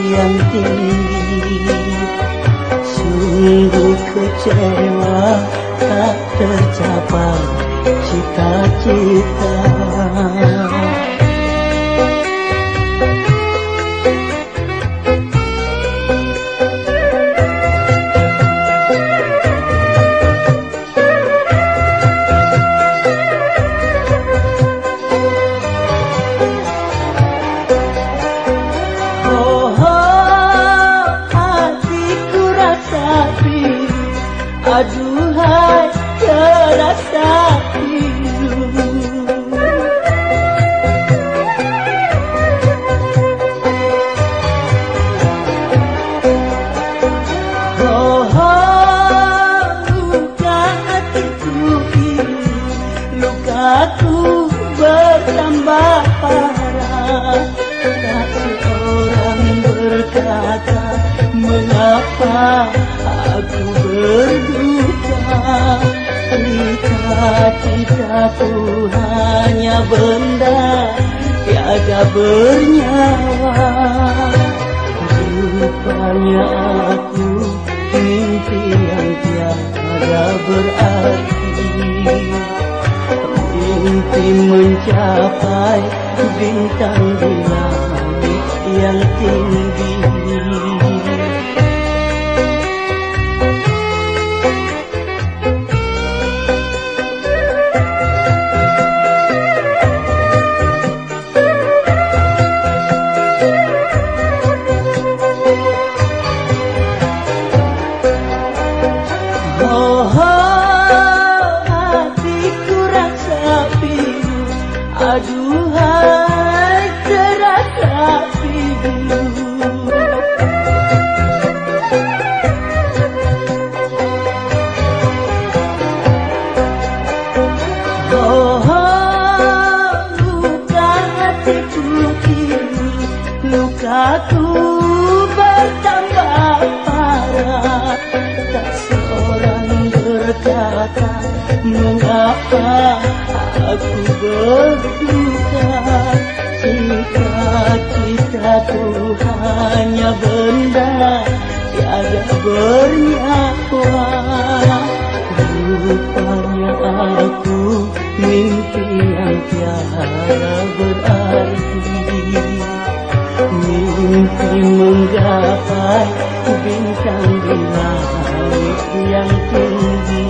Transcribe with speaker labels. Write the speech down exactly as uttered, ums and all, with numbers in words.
Speaker 1: yang tinggi. Sungguh kecewa tak tercapai cita-cita. Aduhai terasa pilu, oh, oh, luka hatiku ini, lukaku bertambah parah. Tak seorang berkata mengapa aku berduka. Cita-citaku hanya benda tiada bernyawa. Rupanya aku mimpi yang tiada berarti. Mimpi mencapai bintang di langit yang tinggi. Oh, hatiku rasa pilu, aduhai terasa pilu. Oh, luka hatiku ini, lukaku bertambah parah. Tak seorang berkata mengapa aku berduka. Cita-citaku hanya benda tiada bernyawa. Rupanya aku mimpi yang tiada berarti. Mimpi menggapai bintang di langit yang tinggi.